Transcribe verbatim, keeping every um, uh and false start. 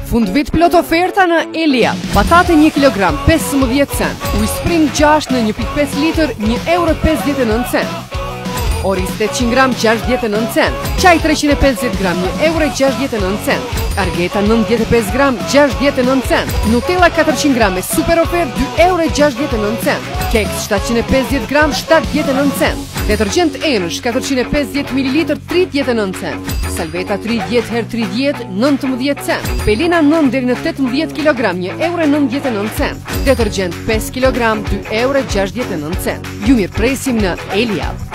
Fund vit plot oferta në Elia. Patate një kilogram pesëmbëdhjetë cent. Ujë Spring gjashtë në një pikë pesë litër një euro pesëdhjetë e nëntë cent. Oris tetëqind gram gjashtëdhjetë e nëntë cent. Çaj treqind e pesëdhjetë gram një euro gjashtëdhjetë e nëntë cent. Argeta nëntëdhjetë e pesë gram gjashtëdhjetë e nëntë cent. Nutella katërqind gram me super ofertë dy euro gjashtëdhjetë e nëntë cent. Keks shtatëqind e pesëdhjetë gram shtatëdhjetë e nëntë cent. Detergjent Enësh katërqind e pesëdhjetë mililitër tridhjetë e nëntë cent. Salveta tridhjetë herë tridhjetë nëntëmbëdhjetë cent. Pelina nëntë deri në tetëmbëdhjetë kilogram një euro nëntëdhjetë e nëntë cent. Detergjent pesë kilogram dy euro gjashtëdhjetë e nëntë cent. Ju mirëpresim në Elia.